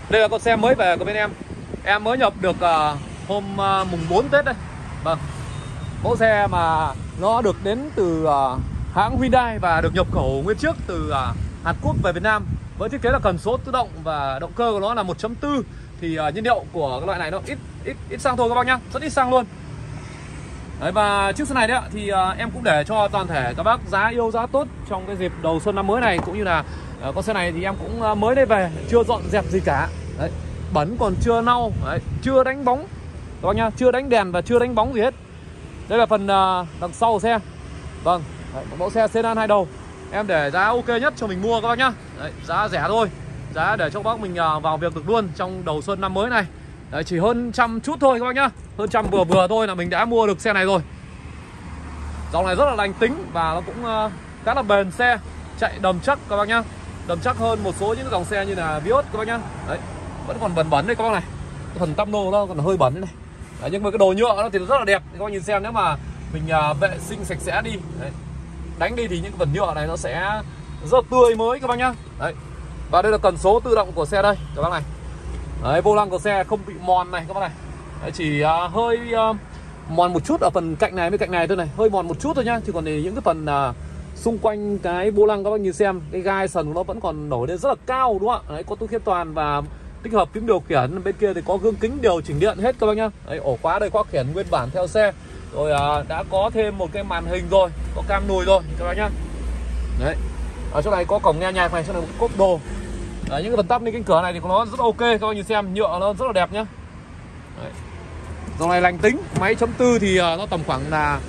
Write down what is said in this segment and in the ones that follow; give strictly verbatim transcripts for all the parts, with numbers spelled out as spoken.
Đây là con xe mới về của bên em. Em mới nhập được uh, hôm uh, mùng bốn Tết đây. Vâng. Mẫu xe mà nó được đến từ uh, hãng Hyundai và được nhập khẩu nguyên chiếc từ uh, Hàn Quốc về Việt Nam. Với thiết kế là cần số tự động và động cơ của nó là một chấm bốn. Thì uh, nhiên liệu của cái loại này nó ít ít ít xăng thôi các bác nhá, rất ít xăng luôn. Đấy, và chiếc xe này đấy ạ, thì uh, em cũng để cho toàn thể các bác giá yêu giá tốt trong cái dịp đầu xuân năm mới này. Cũng như là uh, con xe này thì em cũng uh, mới đây về, chưa dọn dẹp gì cả. Đấy, bẩn còn chưa lau, đấy, chưa đánh bóng các bác nhá, chưa đánh đèn và chưa đánh bóng gì hết. Đây là phần uh, đằng sau của xe. Vâng, đấy, một mẫu xe sedan hai đầu. Em để giá ok nhất cho mình mua các bác nhá. Đấy, giá rẻ thôi, giá để cho các bác mình uh, vào việc được luôn trong đầu xuân năm mới này. Đấy, chỉ hơn trăm chút thôi các bác nhá, hơn trăm vừa vừa thôi là mình đã mua được xe này rồi. Dòng này rất là lành tính và nó cũng uh, khá là bền xe, chạy đầm chắc các bác nhá, đầm chắc hơn một số những dòng xe như là Vios các bác nhá. Đấy, vẫn còn bẩn bẩn đây các bác này, cái phần tăm nô nó còn hơi bẩn đây này. Đấy, nhưng mà cái đồ nhựa nó thì rất là đẹp, các bác nhìn xem, nếu mà mình uh, vệ sinh sạch sẽ đi, đấy, đánh đi thì những cái phần nhựa này nó sẽ rất tươi mới các bác nhá. Đấy, và đây là cần số tự động của xe đây các bác này. Đấy, vô lăng của xe không bị mòn này các bác này. Đấy, chỉ uh, hơi uh, mòn một chút ở phần cạnh này với cạnh này thôi này, hơi mòn một chút thôi nhá. Chứ còn thì những cái phần uh, xung quanh cái vô lăng các bác nhìn xem, cái gai sần của nó vẫn còn nổi lên rất là cao đúng không ạ? Đấy, có túi khiếp toàn và tích hợp phím điều khiển. Bên kia thì có gương kính điều chỉnh điện hết các bác nhá. Đấy, ổ khóa đây khóa khiển nguyên bản theo xe. Rồi uh, đã có thêm một cái màn hình rồi, có cam lùi rồi các bác nhá. Đấy, ở chỗ này có cổng nghe nhạc này, chỗ này có cốp đồ. Đấy, những cái phần tắp lên cánh cửa này thì nó rất ok, các bác nhìn xem, nhựa nó rất là đẹp nhá. Đấy, dòng này lành tính, máy chấm tư thì uh, nó tầm khoảng là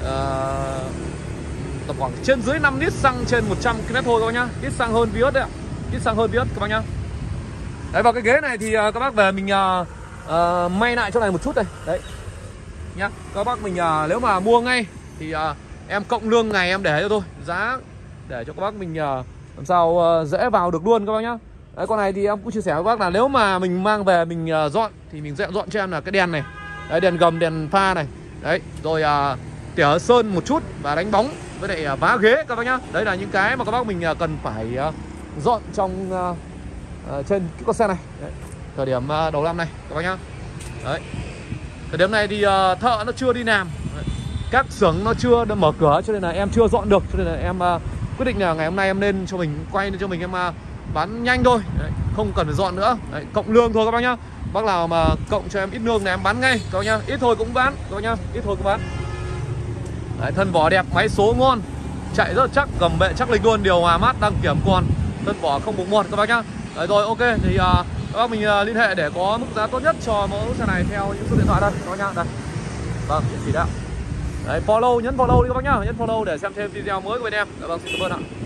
uh, tầm khoảng trên dưới năm lít xăng trên một trăm ki lô mét thôi các bác nhá. Ít xăng hơn Vios đấy ạ, ít xăng hơn Vios các bác nhá. Đấy, vào cái ghế này thì uh, các bác về mình uh, uh, may lại chỗ này một chút đây. Đấy nhá, các bác mình uh, nếu mà mua ngay thì uh, em cộng lương ngày em để cho tôi, giá để cho các bác mình uh, làm sao uh, dễ vào được luôn các bác nhá. Đấy, con này thì em cũng chia sẻ với các bác là nếu mà mình mang về mình uh, dọn thì mình sẽ dọn cho em là cái đèn này. Đấy, đèn gầm, đèn pha này. Đấy, rồi uh, tỉa sơn một chút và đánh bóng với lại uh, vá ghế các bác nhá. Đấy là những cái mà các bác mình uh, cần phải uh, dọn trong uh, uh, trên cái con xe này. Đấy, thời điểm uh, đầu năm này các bác nhá. Đấy, thời điểm này thì uh, thợ nó chưa đi làm. Đấy, các xưởng nó chưa mở cửa cho nên là em chưa dọn được, cho nên là em uh, quyết định là ngày hôm nay em nên cho mình quay cho mình em uh, bán nhanh thôi. Đấy, không cần phải dọn nữa. Đấy, cộng lương thôi các bác nhá. Bác nào mà cộng cho em ít lương này em bán ngay các bác nhá, ít thôi cũng bán các bác nhá, ít thôi cũng bán. Đấy, thân vỏ đẹp, máy số ngon, chạy rất là chắc, gầm bệ chắc lịch luôn, điều hòa mát, đăng kiểm còn, thân vỏ không bụng mọt các bác nhá. Đấy, rồi ok thì uh, các bác mình uh, liên hệ để có mức giá tốt nhất cho mẫu xe này theo những số điện thoại đây các bác nhá. Đây, vâng, địa chỉ đó. Đấy, follow, nhấn follow đi các bác nhá, nhấn follow để xem thêm video mới của bên em. Dạ vâng, xin cảm ơn ạ.